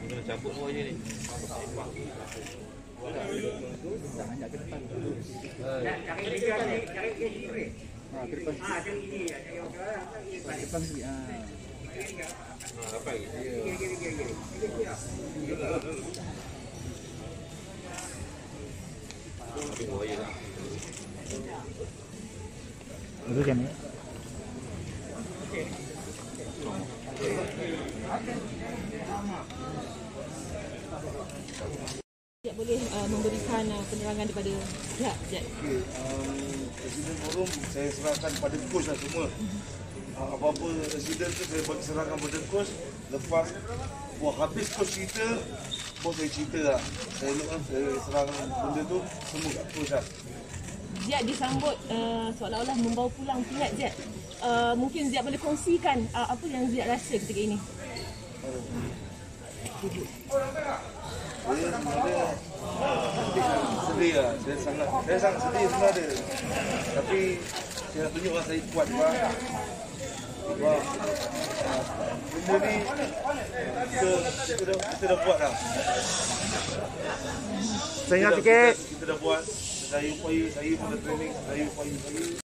Kena cabut semua je ni. Banyak ke depan. Cari kiri. Ke depan. Cari ini. Cari Depan sini. Apa lagi? Tapi buaya lah. Itu jam ni. Jad boleh memberikan penerangan daripada pihak Jad. Presiden forum saya serahkan pada kos lah semua. Apa-apa presiden tu saya bagi serahkan pada kos. Lepas habis kos cerita, bos saya cerita lah. Saya serahkan benda tu semua kat kos lah. Jad disambut seolah-olah membawa pulang pihak Jad. Mungkin Jad boleh kongsikan apa yang Jad rasa ketika ini. Saya sebenarnya sedih lah. Saya sangat sedih sebenarnya. Tapi saya nak tunjukkan saya kuat juga. Sebab benda ni kita dah buat lah. Saya ingat sikit. Kita dah buat. Saya upaya, saya pada training, saya upaya.